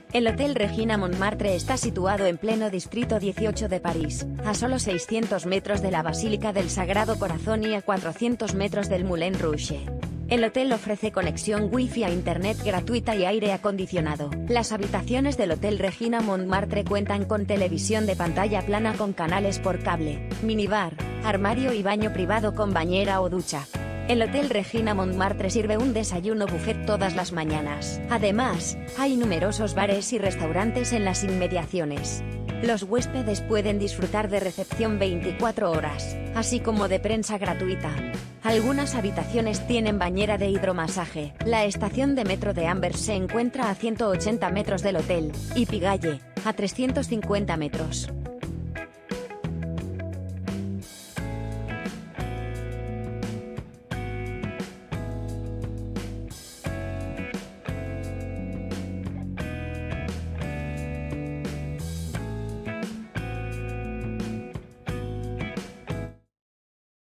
El Hotel Regina Montmartre está situado en pleno distrito 18 de París, a solo 600 metros de la Basílica del Sagrado Corazón y a 400 metros del Moulin Rouge. El hotel ofrece conexión Wi-Fi a internet gratuita y aire acondicionado. Las habitaciones del Hotel Regina Montmartre cuentan con televisión de pantalla plana con canales por cable, minibar, armario y baño privado con bañera o ducha. El Hotel Regina Montmartre sirve un desayuno buffet todas las mañanas. Además, hay numerosos bares y restaurantes en las inmediaciones. Los huéspedes pueden disfrutar de recepción 24 horas, así como de prensa gratuita. Algunas habitaciones tienen bañera de hidromasaje. La estación de metro de Anvers se encuentra a 180 metros del hotel, y Pigalle, a 350 metros.